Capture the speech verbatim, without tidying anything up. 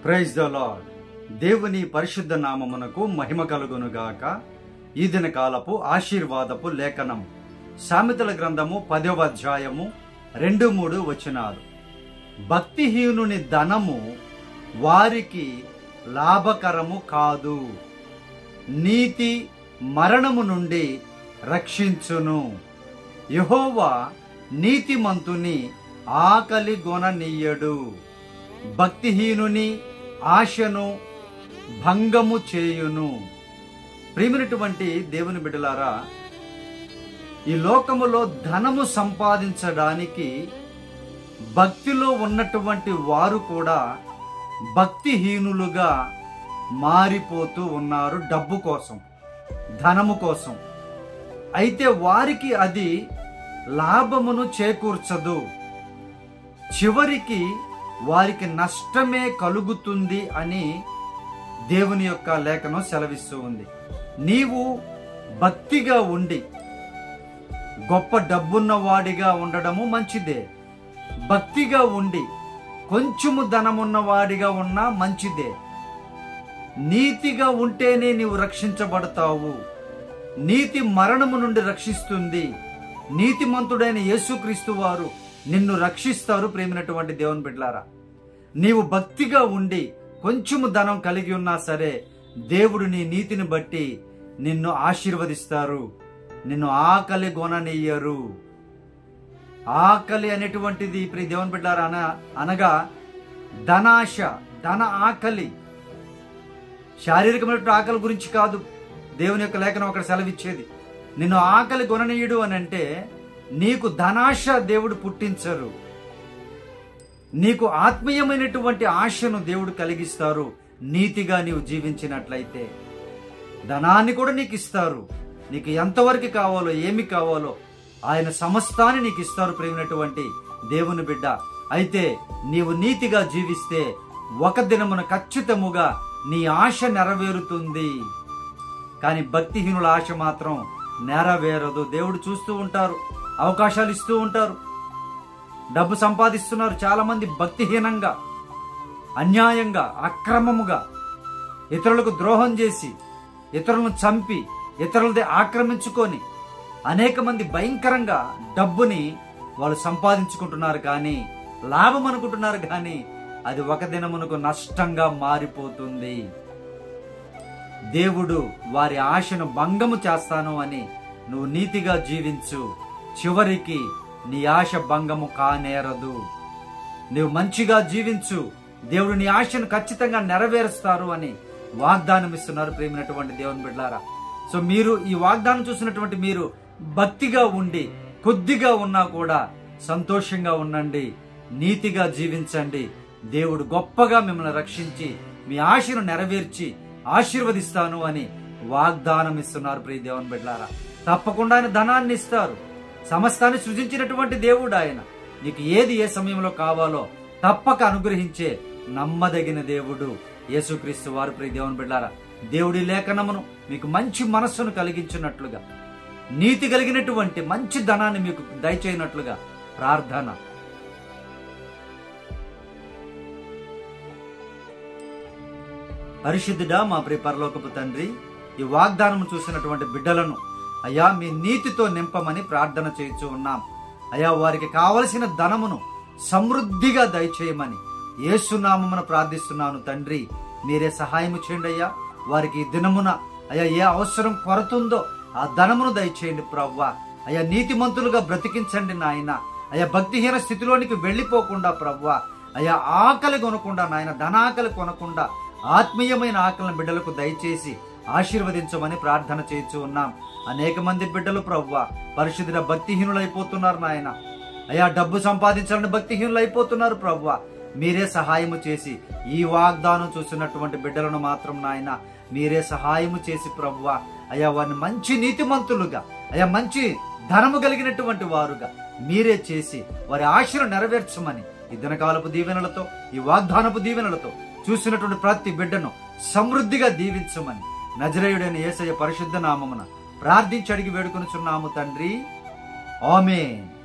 Praise the lord. దేవుని పరిశుద్ధ నామమునకు మహిమ కలుగునుగాక. ఈ దిన కాలపు ఆశీర్వాదపు లేఖనం సామెతల గ్రంథము పదవ అధ్యాయము రెండు మూడు వచనాలు. భక్తిహీనుని ధనము వారికి లాభకరము కాదు, నీతి మరణము నుండి రక్షించును. యెహోవా నీతిమంతుని ఆకలి గొననీయడు, భక్తిహీనుని ఆశను భంగము చేయును. ప్రియమైనటువంటి దేవుని బిడ్డలారా, ఈ లోకములో ధనము సంపాదించడానికి భక్తిలో ఉన్నటువంటి వారు కూడా భక్తిహీనులుగా మారిపోతూ ఉన్నారు, డబ్బు కోసం, ధనము కోసం. అయితే వారికి అది లాభమును చేకూర్చదు, చివరికి వారికి నష్టమే కలుగుతుంది అని దేవుని యొక్క లేఖనం సెలవిస్తూ ఉంది. నీవు భక్తిగా ఉండి గొప్ప డబ్బున్న వాడిగా ఉండడము మంచిదే, భక్తిగా ఉండి కొంచెము ధనమున్న వాడిగా ఉన్నా మంచిదే. నీతిగా ఉంటేనే నీవు రక్షించబడతావు. నీతి మరణము నుండి రక్షిస్తుంది. నీతిమంతుడైన యేసుక్రీస్తు వారు నిన్ను రక్షిస్తారు. ప్రేమైనటువంటి దేవుని బిడ్డలారా, నీవు భక్తిగా ఉండి కొంచెము ధనం కలిగి ఉన్నా సరే దేవుడు నీ నీతిని బట్టి నిన్ను ఆశీర్వదిస్తారు, నిన్ను ఆకలి గొననీయరు. ఆకలి అనేటువంటిది ప్రియ దేవుని బిడ్డలారా అన అనగా ధనాశ, ధన ఆకలి. శారీరకమైన ఆకలి గురించి కాదు దేవుని యొక్క లేఖనం అక్కడ సెలవిచ్చేది. నిన్ను ఆకలి గొననీయుడు అని అంటే నీకు ధనాశ దేవుడు పుట్టించరు, నీకు ఆత్మీయమైనటువంటి ఆశను దేవుడు కలిగిస్తారు. నీతిగా నీవు జీవించినట్లయితే ధనాన్ని కూడా నీకు ఇస్తారు. నీకు ఎంతవరకు కావాలో, ఏమి కావాలో ఆయన సమస్తాన్ని నీకు ఇస్తారు. ప్రేమైనటువంటి దేవుని బిడ్డ, అయితే నీవు నీతిగా జీవిస్తే ఒక దినమున ఖచ్చితముగా నీ ఆశ నెరవేరుతుంది. కానీ భక్తిహీనుల ఆశ మాత్రం నెరవేరదు. దేవుడు చూస్తూ ఉంటారు, అవకాశాలు ఇస్తూ ఉంటారు, డబ్బు సంపాదిస్తున్నారు. చాలా మంది భక్తిహీనంగా, అన్యాయంగా, అక్రమముగా ఇతరులకు ద్రోహం చేసి, ఇతరులను చంపి, ఇతరులదే ఆక్రమించుకొని అనేక మంది భయంకరంగా డబ్బుని వాళ్ళు సంపాదించుకుంటున్నారు. కానీ లాభం అనుకుంటున్నారు, కానీ అది ఒక దినమునకు నష్టంగా మారిపోతుంది. దేవుడు వారి ఆశను భంగము చేస్తాను అని నువ్వు నీతిగా జీవించు, చివరికి నీ ఆశ భంగము కానేరదు. నువ్వు మంచిగా జీవించు, దేవుడు నీ ఆశను ఖచ్చితంగా నెరవేరుస్తారు అని వాగ్దానం ఇస్తున్నారు. ప్రేమైనటువంటి దేవుని బిడ్డలారా, సో మీరు ఈ వాగ్దానం చూసినటువంటి మీరు భక్తిగా ఉండి కొద్దిగా ఉన్నా కూడా సంతోషంగా ఉండండి, నీతిగా జీవించండి. దేవుడు గొప్పగా మిమ్మల్ని రక్షించి మీ ఆశను నెరవేర్చి ఆశీర్వదిస్తాను అని వాగ్దానం ఇస్తున్నారు. ప్రియ దేవుని బిడ్డలారా, తప్పకుండా ఆయన ధనాన్ని ఇస్తారు. సమస్తాన్ని సృజించినటువంటి దేవుడు ఆయన. నీకు ఏది ఏ సమయంలో కావాలో తప్పక అనుగ్రహించే నమ్మదగిన దేవుడు యేసుక్రీస్తు వారు. ప్రియ దేవుని బిడ్డలారా, దేవుడి లేఖనమును మీకు మంచి మనస్సును కలిగించినట్లుగా, నీతి కలిగినటువంటి మంచి ధనాన్ని మీకు దయచేయనట్లుగా ప్రార్థన. పరిశుద్ధుడా మా ప్రియ పరలోకపు తండ్రి, ఈ వాగ్దానం చూసినటువంటి బిడ్డలను అయ్యా మీ నీతితో నింపమని ప్రార్థన చేయించు ఉన్నాం. అయ్యా వారికి కావలసిన ధనమును సమృద్ధిగా దయచేయమని యేసునామమున ప్రార్థిస్తున్నాను తండ్రి. మీరే సహాయము చేయండి అయ్యా. వారికి ఈ దినమున అయ్యా ఏ అవసరం కొరతుందో ఆ ధనమును దయచేయండి ప్రభువా. అయ్యా నీతిమంతులుగా బ్రతికించండి నాయన. అయ్యా భక్తిహీన స్థితిలోనికి వెళ్ళిపోకుండా ప్రభువా, అయ్యా ఆకలి కొనకుండా నాయన, ధనాకలి కొనకుండా ఆత్మీయమైన ఆకలిని బిడ్డలకు దయచేసి ఆశీర్వదించమని ప్రార్థన చేయించు ఉన్నాం. అనేక మంది బిడ్డలు ప్రభువా పరిశుద్ధ భక్తిహీనులు అయిపోతున్నారు నాయన. అయ్యా డబ్బు సంపాదించాలని భక్తిహీనులు అయిపోతున్నారు ప్రభువా. మీరే సహాయము చేసి ఈ వాగ్దానం చూసినటువంటి బిడ్డలను మాత్రం నాయన మీరే సహాయము చేసి ప్రభువా అయ్యా వారిని మంచి నీతిమంతులుగా, అయ్యా మంచి ధనము కలిగినటువంటి వారుగా మీరే చేసి వారి ఆశను నెరవేర్చమని ఈ దినకాలపు దీవెనలతో, ఈ వాగ్దానపు దీవెనలతో చూసినటువంటి ప్రతి బిడ్డను సమృద్ధిగా దీవించమని నజరేయుడైన యేసయ్య పరిశుద్ధ నామమున ప్రార్థించి అడిగి వేడుకొనుచున్నాము తండ్రి. ఆమేన్.